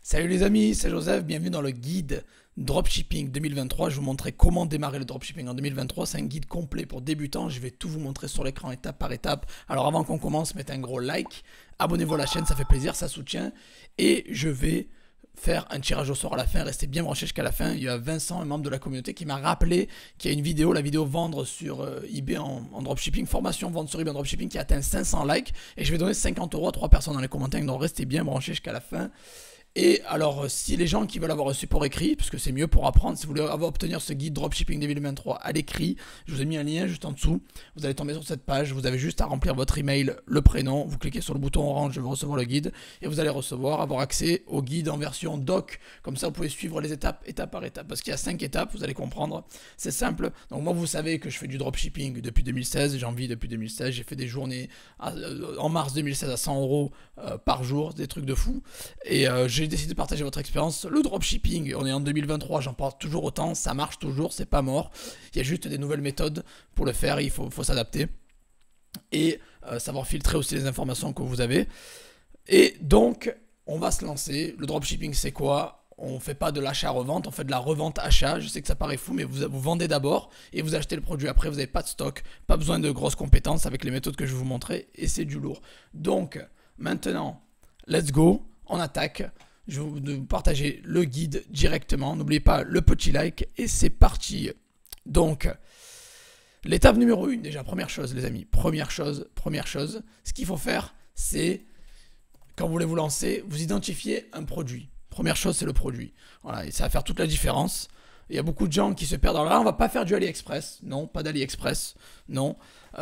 Salut les amis, c'est Joseph, bienvenue dans le guide Dropshipping 2023. Je vais vous montrer comment démarrer le dropshipping en 2023. C'est un guide complet pour débutants, je vais tout vous montrer sur l'écran étape par étape. Alors avant qu'on commence, mettez un gros like, abonnez-vous à la chaîne, ça fait plaisir, ça soutient. Et je vais faire un tirage au sort à la fin, restez bien branchés jusqu'à la fin. Il y a Vincent, un membre de la communauté, qui m'a rappelé qu'il y a une vidéo, la vidéo vendre sur eBay en dropshipping, formation vendre sur eBay en dropshipping, qui a atteint 500 likes. Et je vais donner 50 € à 3 personnes dans les commentaires, donc restez bien branchés jusqu'à la fin. Et alors, si les gens qui veulent avoir un support écrit, parce que c'est mieux pour apprendre, si vous voulez obtenir ce guide Dropshipping 2023 à l'écrit, je vous ai mis un lien juste en dessous. Vous allez tomber sur cette page, vous avez juste à remplir votre email, le prénom, vous cliquez sur le bouton orange, je veux recevoir le guide, et vous allez avoir accès au guide en version doc. Comme ça, vous pouvez suivre les étapes, étape par étape, parce qu'il y a 5 étapes, vous allez comprendre. C'est simple. Donc moi, vous savez que je fais du dropshipping depuis 2016, j'en vis depuis 2016, j'ai fait des journées en mars 2016 à 100 € par jour, des trucs de fou. Et j'ai décidé de partager votre expérience. Le dropshipping, on est en 2023, j'en parle toujours autant, ça marche toujours, c'est pas mort. Il y a juste des nouvelles méthodes pour le faire, il faut s'adapter. Et savoir filtrer aussi les informations que vous avez. Et donc, on va se lancer. Le dropshipping, c'est quoi? On ne fait pas de l'achat-revente, on fait de la revente-achat. Je sais que ça paraît fou, mais vous vendez d'abord et vous achetez le produit après. Vous n'avez pas de stock, pas besoin de grosses compétences avec les méthodes que je vais vous montrer. Et c'est du lourd. Donc, maintenant, let's go, on attaque. Je vais vous partager le guide directement. N'oubliez pas le petit like et c'est parti. Donc, l'étape numéro 1, déjà, première chose, les amis. Première chose, ce qu'il faut faire, c'est, quand vous voulez vous lancer, vous identifiez un produit. Première chose, c'est le produit. Voilà, et ça va faire toute la différence. Il y a beaucoup de gens qui se perdent. Alors là, on va pas faire du AliExpress. Non, pas d'AliExpress. Non.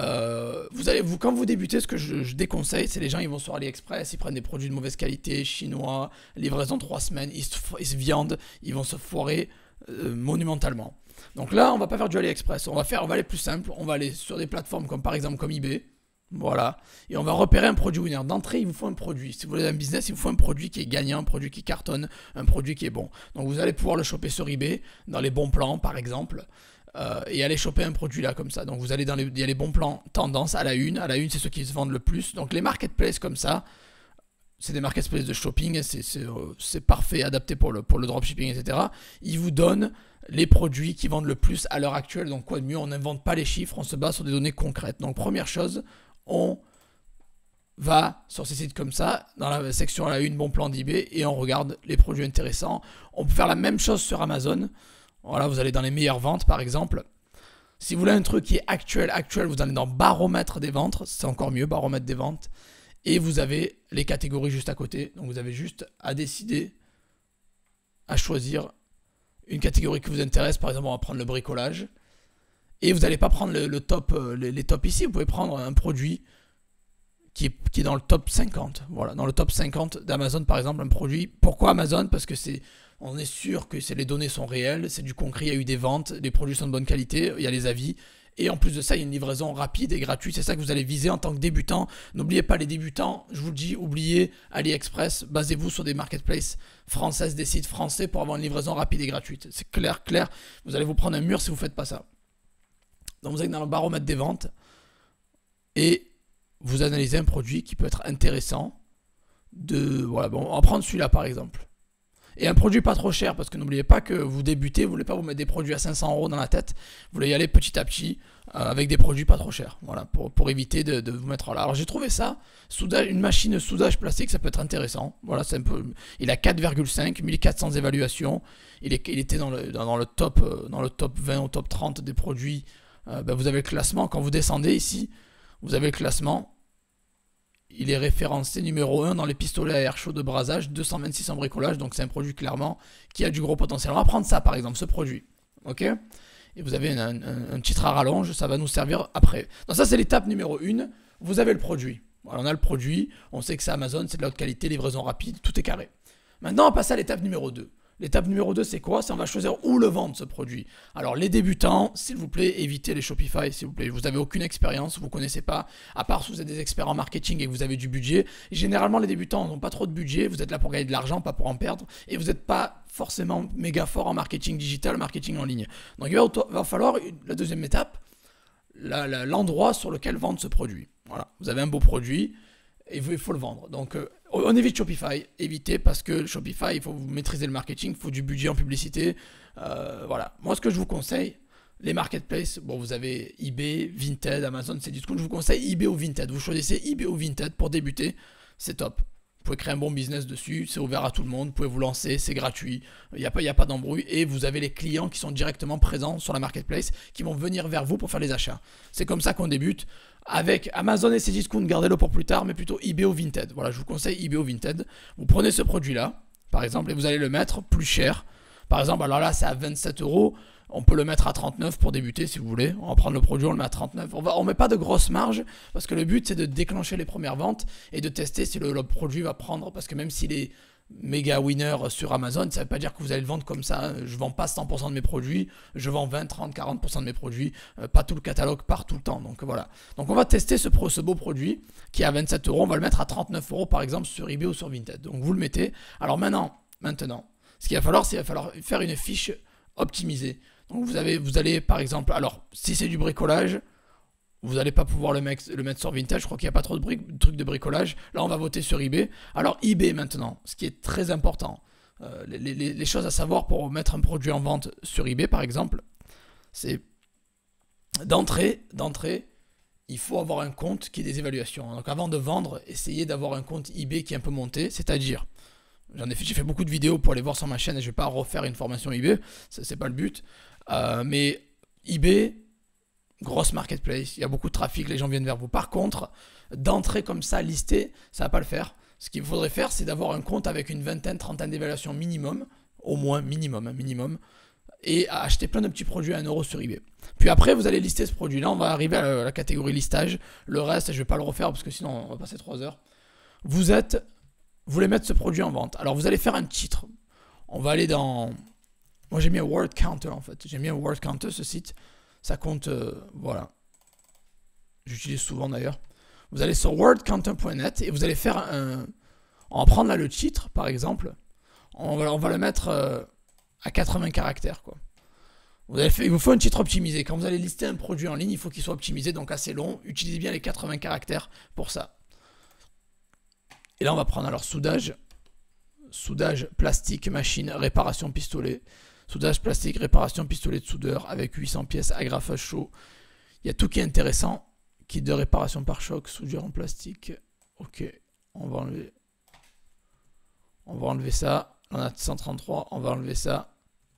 Quand vous débutez, ce que je déconseille, c'est les gens, ils vont sur AliExpress, ils prennent des produits de mauvaise qualité, chinois, livraison 3 semaines, ils se viandent, ils vont se foirer monumentalement. Donc là, on va pas faire du AliExpress. On va aller plus simple. On va aller sur des plateformes comme par exemple comme eBay. Voilà, et on va repérer un produit winner. D'entrée, il vous faut un produit. Si vous voulez un business, il vous faut un produit qui est gagnant, un produit qui cartonne, un produit qui est bon. Donc vous allez pouvoir le choper sur eBay, dans les bons plans par exemple, et aller choper un produit là comme ça. Donc vous allez il y a les bons plans tendance à la une. À la une, c'est ceux qui se vendent le plus. Donc les marketplaces comme ça, c'est des marketplaces de shopping, c'est parfait, adapté pour le dropshipping, etc. Ils vous donnent les produits qui vendent le plus à l'heure actuelle. Donc quoi de mieux, on n'invente pas les chiffres, on se base sur des données concrètes. Donc première chose, on va sur ces sites comme ça, dans la section à la une, bon plan d'eBay, et on regarde les produits intéressants. On peut faire la même chose sur Amazon. Voilà, vous allez dans les meilleures ventes par exemple. Si vous voulez un truc qui est actuel, vous allez dans baromètre des ventes, c'est encore mieux, baromètre des ventes. Et vous avez les catégories juste à côté. Donc vous avez juste à décider, à choisir une catégorie qui vous intéresse. Par exemple, on va prendre le bricolage. Et vous n'allez pas prendre les tops ici, vous pouvez prendre un produit qui est dans le top 50. Voilà, dans le top 50 d'Amazon par exemple, un produit. Pourquoi Amazon? Parce que on est sûr que les données sont réelles, c'est du concret, il y a eu des ventes, les produits sont de bonne qualité, il y a les avis. Et en plus de ça, il y a une livraison rapide et gratuite, c'est ça que vous allez viser en tant que débutant. N'oubliez pas les débutants, je vous le dis, oubliez AliExpress, basez-vous sur des marketplaces françaises, des sites français pour avoir une livraison rapide et gratuite. C'est clair, vous allez vous prendre un mur si vous ne faites pas ça. Donc vous allez dans le baromètre des ventes et vous analysez un produit qui peut être intéressant. Voilà, bon, on va prendre celui-là par exemple. Et un produit pas trop cher, parce que n'oubliez pas que vous débutez, vous ne voulez pas vous mettre des produits à 500 € dans la tête. Vous voulez y aller petit à petit avec des produits pas trop chers. Voilà, pour éviter de vous mettre là. Alors j'ai trouvé ça, une machine soudage plastique, ça peut être intéressant. Voilà, c'est un peu, il a 4,5, 1400 évaluations. Il était dans le top 20 au top 30 des produits. Vous avez le classement. Quand vous descendez ici, vous avez le classement. Il est référencé numéro 1 dans les pistolets à air chaud de brasage, 226 en bricolage. Donc c'est un produit clairement qui a du gros potentiel. On va prendre ça par exemple, ce produit. Ok? Et vous avez un titre à rallonge, ça va nous servir après. Donc ça c'est l'étape numéro 1. Vous avez le produit. Voilà, on a le produit, on sait que c'est Amazon, c'est de la haute qualité, livraison rapide, tout est carré. Maintenant on va passer à l'étape numéro 2. L'étape numéro 2, c'est quoi? C'est on va choisir où le vendre, ce produit. Alors, les débutants, s'il vous plaît, évitez les Shopify, s'il vous plaît. Vous n'avez aucune expérience, vous ne connaissez pas, à part si vous êtes des experts en marketing et que vous avez du budget. Et généralement, les débutants n'ont pas trop de budget, vous êtes là pour gagner de l'argent, pas pour en perdre, et vous n'êtes pas forcément méga fort en marketing digital, marketing en ligne. Donc, il va falloir, la deuxième étape, l'endroit sur lequel vendre ce produit. Voilà, vous avez un beau produit, et il faut le vendre. Donc, On évite Shopify, évitez parce que Shopify, il faut vous maîtriser le marketing, il faut du budget en publicité. Voilà. Moi, ce que je vous conseille, les marketplaces, bon, vous avez eBay, Vinted, Amazon, c'est discount. Je vous conseille eBay ou Vinted. Vous choisissez eBay ou Vinted pour débuter, c'est top. Vous pouvez créer un bon business dessus, c'est ouvert à tout le monde, vous pouvez vous lancer, c'est gratuit, il n'y a pas d'embrouille et vous avez les clients qui sont directement présents sur la marketplace qui vont venir vers vous pour faire les achats. C'est comme ça qu'on débute. Avec Amazon et ses discounts, gardez-le pour plus tard, mais plutôt eBay ou Vinted. Voilà, je vous conseille eBay ou Vinted. Vous prenez ce produit-là, par exemple, et vous allez le mettre plus cher. Par exemple, alors là, c'est à 27 €. On peut le mettre à 39 pour débuter si vous voulez. On va prendre le produit, on le met à 39. On met pas de grosse marge parce que le but c'est de déclencher les premières ventes et de tester si le produit va prendre. Parce que même s'il est méga winner sur Amazon, ça ne veut pas dire que vous allez le vendre comme ça. Je ne vends pas 100% de mes produits, je vends 20, 30, 40% de mes produits. Pas tout le catalogue part tout le temps. Donc voilà. Donc on va tester ce beau produit qui est à 27 €. On va le mettre à 39 € par exemple sur eBay ou sur Vinted. Donc vous le mettez. Alors maintenant, ce qu'il va falloir, c'est qu'il va falloir faire une fiche optimisée. Donc vous allez par exemple, alors si c'est du bricolage, vous n'allez pas pouvoir le mettre sur Vinted, je crois qu'il n'y a pas trop de trucs de bricolage. Là on va voter sur eBay. Alors eBay maintenant, ce qui est très important, les choses à savoir pour mettre un produit en vente sur eBay par exemple, c'est d'entrée, il faut avoir un compte qui ait des évaluations. Donc avant de vendre, essayez d'avoir un compte eBay qui est un peu monté, c'est-à-dire, j'ai fait beaucoup de vidéos pour aller voir sur ma chaîne et je ne vais pas refaire une formation eBay, c'est pas le but. Mais eBay, grosse marketplace, il y a beaucoup de trafic, les gens viennent vers vous. Par contre, d'entrer comme ça, listé, ça ne va pas le faire. Ce qu'il faudrait faire, c'est d'avoir un compte avec une vingtaine, trentaine d'évaluations minimum, au moins minimum, et à acheter plein de petits produits à 1 € sur eBay. Puis après, vous allez lister ce produit-là, on va arriver à la catégorie listage. Le reste, je ne vais pas le refaire parce que sinon, on va passer 3 heures. Vous voulez mettre ce produit en vente. Alors, vous allez faire un titre. On va aller dans... Moi, j'ai mis un word counter en fait. J'ai mis un word counter, ce site. Ça compte, voilà. J'utilise souvent d'ailleurs. Vous allez sur wordcounter.net et vous allez faire on va prendre là le titre, par exemple. On va le mettre à 80 caractères, quoi. Il vous faut un titre optimisé. Quand vous allez lister un produit en ligne, il faut qu'il soit optimisé, donc assez long. Utilisez bien les 80 caractères pour ça. Et là, on va prendre alors soudage, plastique, machine, réparation, pistolet. Soudage plastique, réparation, pistolet de soudeur avec 800 pièces, agrafage chaud. Il y a tout qui est intéressant. Kit de réparation par choc, soudure en plastique. Ok, on va enlever ça. On a 133, on va enlever ça.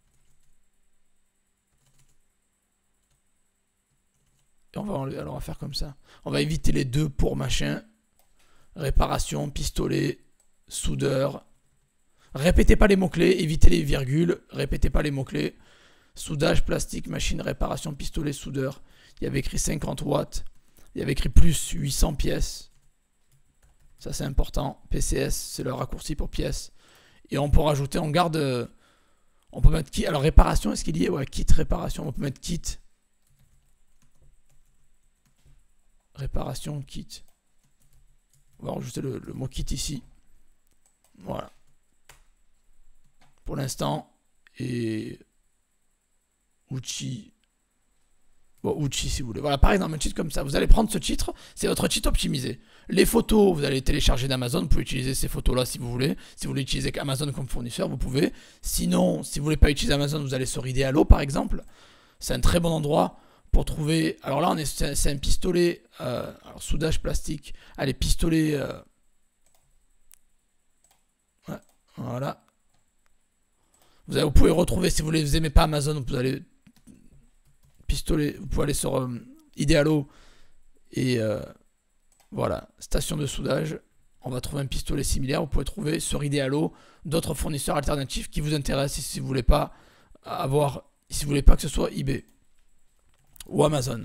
Et on va enlever, alors on va faire comme ça. On va éviter les deux pour machin. Réparation, pistolet, soudeur. Répétez pas les mots-clés, évitez les virgules, répétez pas les mots-clés. Soudage, plastique, machine, réparation, pistolet, soudeur. Il y avait écrit 50 watts. Il y avait écrit plus 800 pièces. Ça c'est important. PCS, c'est le raccourci pour pièces. Et on peut rajouter, on garde... On peut mettre kit. Alors réparation, est-ce qu'il y est? Ouais, kit réparation. On peut mettre kit. Réparation, kit. On va rajouter le mot kit ici. Voilà. Pour l'instant. Et Uchi. Bon, Uchi si vous voulez. Voilà, par exemple, un titre comme ça. Vous allez prendre ce titre, c'est votre titre optimisé. Les photos, vous allez télécharger d'Amazon. Vous pouvez utiliser ces photos-là si vous voulez. Si vous voulez utiliser Amazon comme fournisseur, vous pouvez. Sinon, si vous voulez pas utiliser Amazon, vous allez sur Idealo par exemple. C'est un très bon endroit pour trouver. Alors là, c'est un pistolet. Alors, soudage plastique. Allez, pistolet. Ouais, voilà. Vous pouvez retrouver, si vous n'aimez pas Amazon, vous allez pistolet, vous pouvez aller sur Idealo et voilà, station de soudage. On va trouver un pistolet similaire. Vous pouvez trouver sur Idealo d'autres fournisseurs alternatifs qui vous intéressent si vous voulez pas si vous voulez pas que ce soit eBay ou Amazon.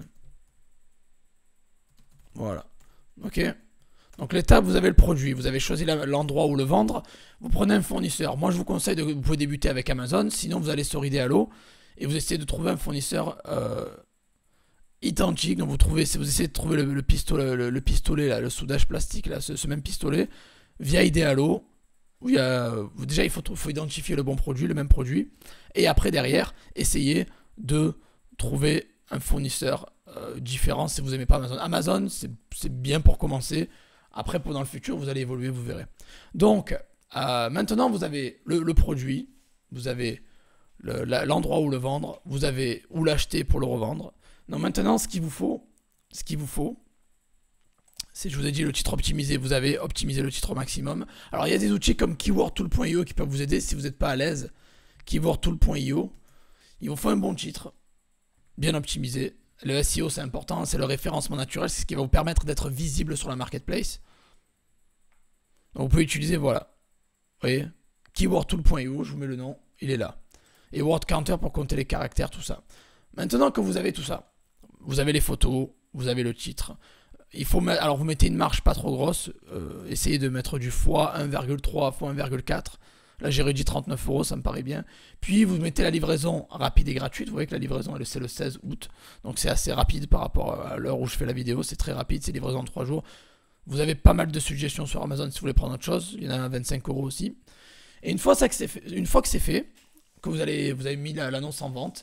Voilà. Ok. Donc l'étape, vous avez le produit, vous avez choisi l'endroit où le vendre, vous prenez un fournisseur. Moi je vous conseille vous pouvez débuter avec Amazon, sinon vous allez sur Idealo et vous essayez de trouver un fournisseur identique. Donc vous essayez de trouver le pistolet là, le soudage plastique là, ce même pistolet via Idealo. Où déjà il faut identifier le bon produit, le même produit, et après derrière essayez de trouver un fournisseur différent si vous n'aimez pas Amazon. Amazon c'est bien pour commencer. Après, dans le futur, vous allez évoluer, vous verrez. Donc, maintenant, vous avez le produit, vous avez l'endroit où le vendre, vous avez où l'acheter pour le revendre. Donc maintenant, ce qu'il vous faut, c'est, je vous ai dit, le titre optimisé, vous avez optimisé le titre au maximum. Alors, il y a des outils comme keywordtool.io qui peuvent vous aider si vous n'êtes pas à l'aise. Keywordtool.io, il vous faut un bon titre, bien optimisé. Le SEO, c'est important, c'est le référencement naturel, c'est ce qui va vous permettre d'être visible sur la marketplace. Donc, vous pouvez utiliser, voilà, vous voyez, keywordtool.io, je vous mets le nom, il est là. Et WordCounter pour compter les caractères, tout ça. Maintenant que vous avez tout ça, vous avez les photos, vous avez le titre. Il faut alors vous mettez une marge pas trop grosse, essayez de mettre du x1,3, x1,4. Là j'ai réduit 39 €, ça me paraît bien. Puis vous mettez la livraison rapide et gratuite. Vous voyez que la livraison c'est le 16 août. Donc c'est assez rapide par rapport à l'heure où je fais la vidéo. C'est très rapide, c'est livraison en 3 jours. Vous avez pas mal de suggestions sur Amazon si vous voulez prendre autre chose. Il y en a à 25 € aussi. Et une fois que c'est fait, que vous avez mis l'annonce en vente,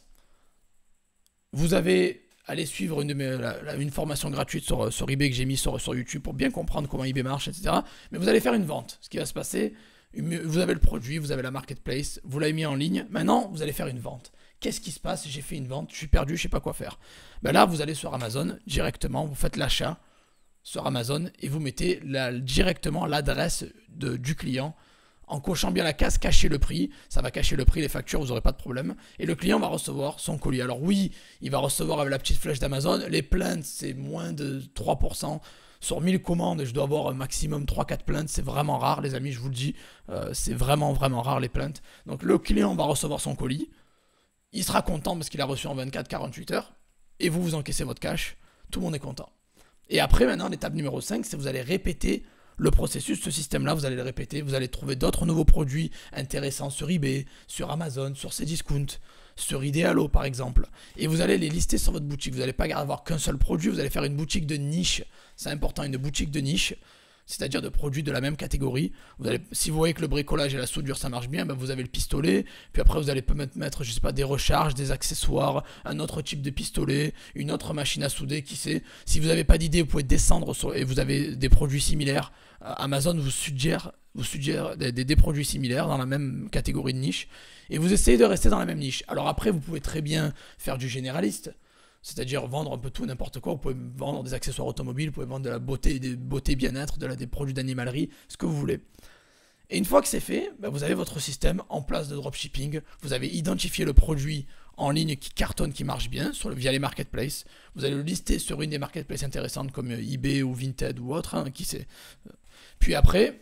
vous avez allez suivre une formation gratuite sur eBay que j'ai mis sur YouTube pour bien comprendre comment eBay marche, etc. Mais vous allez faire une vente. Ce qui va se passer, vous avez le produit, vous avez la marketplace, vous l'avez mis en ligne. Maintenant, vous allez faire une vente. Qu'est-ce qui se passe? J'ai fait une vente, je suis perdu, je ne sais pas quoi faire. Ben là, vous allez sur Amazon directement, vous faites l'achat sur Amazon et vous mettez directement l'adresse du client. En cochant bien la case, cacher le prix, ça va cacher le prix, les factures, vous n'aurez pas de problème. Et le client va recevoir son colis. Alors oui, il va recevoir avec la petite flèche d'Amazon. Les plaintes, c'est moins de 3%. Sur 1000 commandes, je dois avoir un maximum 3-4 plaintes. C'est vraiment rare, les amis, je vous le dis. C'est vraiment, vraiment rare, les plaintes. Donc le client va recevoir son colis. Il sera content parce qu'il a reçu en 24-48 heures. Et vous encaissez votre cash. Tout le monde est content. Et après, maintenant, l'étape numéro 5, c'est que vous allez répéter le processus, ce système-là, vous allez le répéter, vous allez trouver d'autres nouveaux produits intéressants sur eBay, sur Amazon, sur Cdiscount, sur Idealo par exemple. Et vous allez les lister sur votre boutique. Vous n'allez pas avoir qu'un seul produit, vous allez faire une boutique de niche. C'est important, une boutique de niche, c'est-à-dire de produits de la même catégorie. Si vous voyez que le bricolage et la soudure ça marche bien, ben vous avez le pistolet. Puis après vous allez peut-être mettre, je sais pas, des recharges, des accessoires, un autre type de pistolet, une autre machine à souder, qui sait. Si vous n'avez pas d'idée, vous pouvez descendre et vous avez des produits similaires. Amazon vous suggère des produits similaires dans la même catégorie de niche. Et vous essayez de rester dans la même niche. Alors après, vous pouvez très bien faire du généraliste. C'est-à-dire vendre un peu tout, n'importe quoi. Vous pouvez vendre des accessoires automobiles, vous pouvez vendre de la beauté, des beautés bien-être, des produits d'animalerie, ce que vous voulez. Et une fois que c'est fait, ben vous avez votre système en place de dropshipping. Vous avez identifié le produit en ligne qui cartonne, qui marche bien via les marketplaces. Vous allez le lister sur une des marketplaces intéressantes comme eBay ou Vinted ou autre, qui sait. Puis après,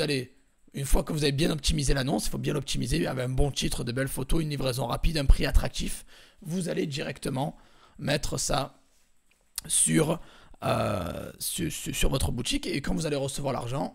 une fois que vous avez bien optimisé l'annonce, il faut bien l'optimiser avec un bon titre, de belles photos, une livraison rapide, un prix attractif. Vous allez directement mettre ça sur votre boutique, et quand vous allez recevoir l'argent,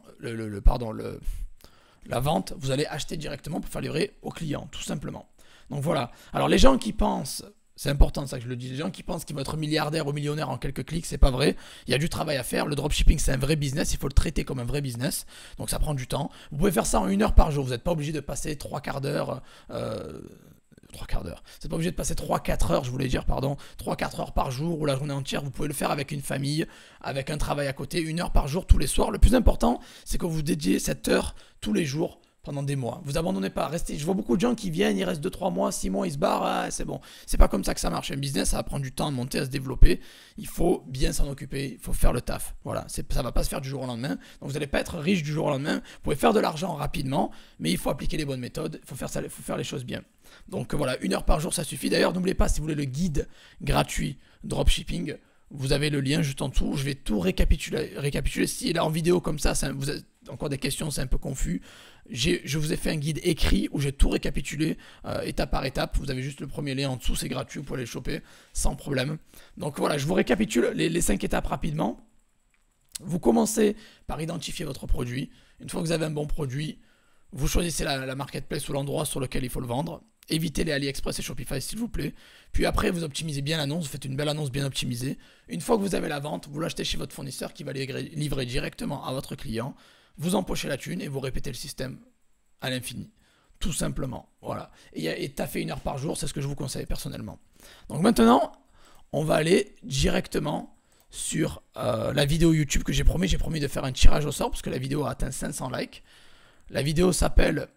la vente, vous allez acheter directement pour faire livrer au client, tout simplement. Donc voilà. Alors les gens qui pensent, c'est important ça que je le dis, les gens qui pensent qu'ils vont être milliardaires ou millionnaires en quelques clics, c'est pas vrai. Il y a du travail à faire. Le dropshipping, c'est un vrai business, il faut le traiter comme un vrai business. Donc ça prend du temps. Vous pouvez faire ça en 1 heure par jour. Vous n'êtes pas obligé de passer 3/4 d'heure. 3/4 d'heure. C'est pas obligé de passer 3-4 heures, 3-4 heures par jour ou la journée entière. Vous pouvez le faire avec une famille, avec un travail à côté, 1 heure par jour tous les soirs. Le plus important, c'est que vous dédiez cette heure tous les jours pendant des mois. Vous abandonnez pas, restez. Je vois beaucoup de gens qui viennent, ils restent 2-3 mois, 6 mois, ils se barrent, c'est bon. C'est pas comme ça que ça marche. Un business, ça va prendre du temps à monter, à se développer. Il faut bien s'en occuper, il faut faire le taf. Voilà, ça va pas se faire du jour au lendemain. Donc vous n'allez pas être riche du jour au lendemain. Vous pouvez faire de l'argent rapidement, mais il faut appliquer les bonnes méthodes, il faut faire les choses bien. Donc voilà, 1 heure par jour, ça suffit. D'ailleurs, n'oubliez pas, si vous voulez le guide gratuit dropshipping, vous avez le lien juste en dessous. Je vais tout récapituler. Si là en vidéo comme ça, vous avez encore des questions, c'est un peu confus. Je vous ai fait un guide écrit où j'ai tout récapitulé étape par étape. Vous avez juste le premier lien en dessous, c'est gratuit, vous pouvez aller le choper sans problème. Donc voilà, je vous récapitule les 5 étapes rapidement. Vous commencez par identifier votre produit. Une fois que vous avez un bon produit, vous choisissez la marketplace ou l'endroit sur lequel il faut le vendre. Évitez les AliExpress et Shopify s'il vous plaît. Puis après, vous optimisez bien l'annonce, vous faites une belle annonce bien optimisée. Une fois que vous avez la vente, vous l'achetez chez votre fournisseur qui va livrer directement à votre client. Vous empochez la thune et vous répétez le système à l'infini. Tout simplement. Voilà. Et taffer 1 heure par jour, c'est ce que je vous conseille personnellement. Donc maintenant, on va aller directement sur la vidéo YouTube que j'ai promis. J'ai promis de faire un tirage au sort parce que la vidéo a atteint 500 likes. La vidéo s'appelle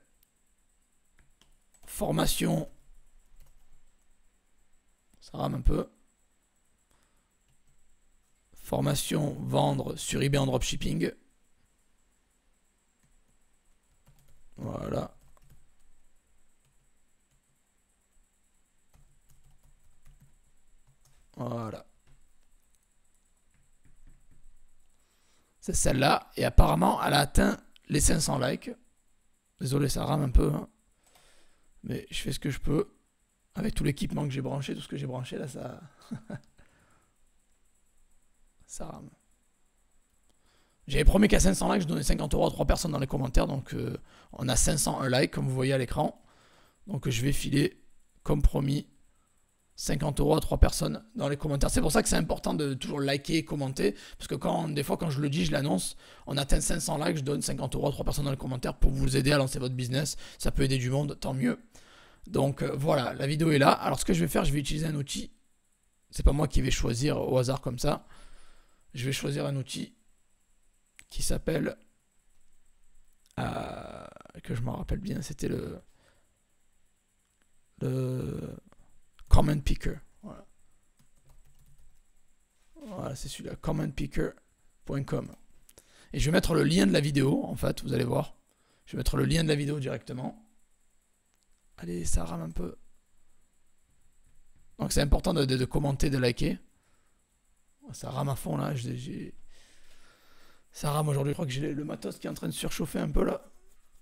Formation. Ça rame un peu. Formation vendre sur eBay en dropshipping. Voilà. Voilà. C'est celle-là. Et apparemment, elle a atteint les 500 likes. Désolé, ça rame un peu. Hein. Mais je fais ce que je peux. Avec tout l'équipement que j'ai branché, tout ce que j'ai branché, là, ça... ça rame. J'avais promis qu'à 500 likes, je donnais 50 € à 3 personnes dans les commentaires. Donc, on a 501 likes, comme vous voyez à l'écran. Donc, je vais filer, comme promis, 50 € à 3 personnes dans les commentaires. C'est pour ça que c'est important de toujours liker et commenter. Parce que des fois, quand je le dis, je l'annonce, on atteint 500 likes, je donne 50 € à 3 personnes dans les commentaires pour vous aider à lancer votre business. Ça peut aider du monde, tant mieux. Donc voilà, la vidéo est là. Alors ce que je vais faire, je vais utiliser un outil. C'est pas moi qui vais choisir au hasard comme ça. Je vais choisir un outil qui s'appelle... que je m'en rappelle bien, c'était le Comment Picker. Voilà, voilà c'est celui-là, commentpicker.com. Et je vais mettre le lien de la vidéo, en fait, vous allez voir. Je vais mettre le lien de la vidéo directement. Allez, ça rame un peu. Donc c'est important de commenter, de liker. Ça rame à fond là. Ça rame aujourd'hui. Je crois que j'ai le matos qui est en train de surchauffer un peu là.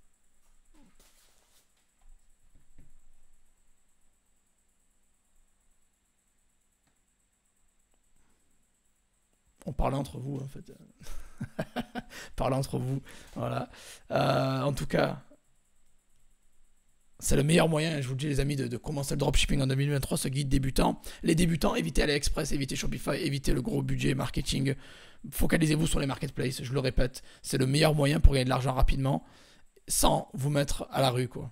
On parlait entre vous en fait. Parlez entre vous. Voilà. En tout cas... C'est le meilleur moyen, je vous le dis les amis, de commencer le dropshipping en 2023, ce guide débutant. Les débutants, évitez AliExpress, évitez Shopify, évitez le gros budget marketing. Focalisez-vous sur les marketplaces, je le répète. C'est le meilleur moyen pour gagner de l'argent rapidement, sans vous mettre à la rue, quoi.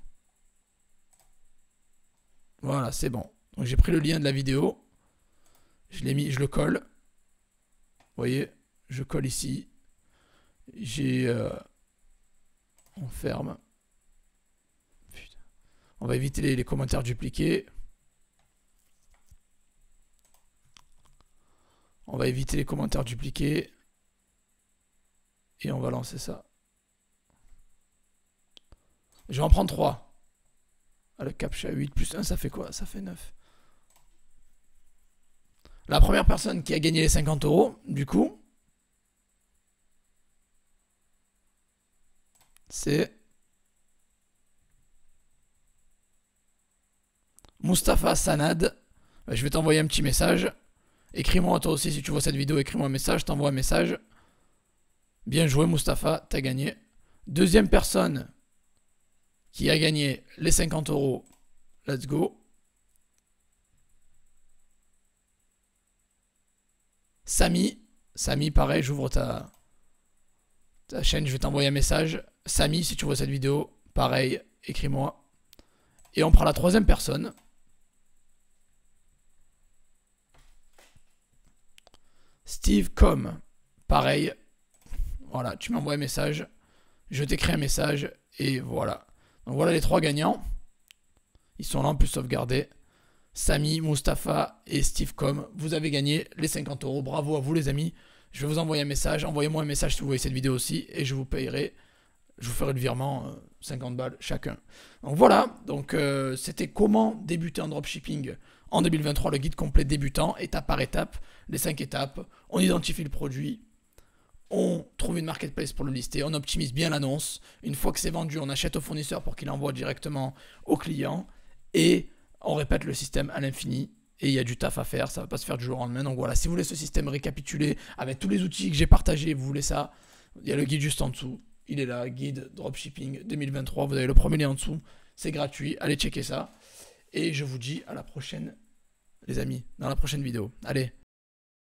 Voilà, c'est bon. Donc j'ai pris le lien de la vidéo. Je l'ai mis, je le colle. Vous voyez, je colle ici. On ferme. On va éviter les commentaires dupliqués. On va éviter les commentaires dupliqués. Et on va lancer ça. Je vais en prendre 3. Ah, le captcha 8 plus 1, ça fait quoi? Ça fait 9. La première personne qui a gagné les 50 €, du coup, c'est... Mustapha Sanad, je vais t'envoyer un petit message. Écris-moi toi aussi si tu vois cette vidéo, écris-moi un message, t'envoie un message. Bien joué Mustapha, t'as gagné. Deuxième personne qui a gagné les 50 €, let's go. Samy, pareil, j'ouvre ta chaîne, je vais t'envoyer un message. Samy, si tu vois cette vidéo, pareil, écris-moi. Et on prend la troisième personne. Steve Com, pareil. Voilà, tu m'envoies un message. Je t'écris un message. Et voilà. Donc voilà les 3 gagnants. Ils sont là en plus sauvegardés. Samy, Mustapha et Steve Com. Vous avez gagné les 50 €. Bravo à vous les amis. Je vais vous envoyer un message. Envoyez-moi un message si vous voyez cette vidéo aussi. Et je vous payerai. Je vous ferai le virement, 50 balles chacun. Donc voilà, donc c'était comment débuter en dropshipping en 2023, le guide complet débutant, étape par étape, les 5 étapes. On identifie le produit, on trouve une marketplace pour le lister, on optimise bien l'annonce. Une fois que c'est vendu, on achète au fournisseur pour qu'il envoie directement au client. Et on répète le système à l'infini. Et il y a du taf à faire, ça ne va pas se faire du jour au lendemain. Donc voilà, si vous voulez ce système récapitulé avec tous les outils que j'ai partagés, vous voulez ça, il y a le guide juste en dessous. Il est là, guide dropshipping 2023. Vous avez le premier lien en dessous. C'est gratuit. Allez checker ça. Et je vous dis à la prochaine, les amis, dans la prochaine vidéo. Allez.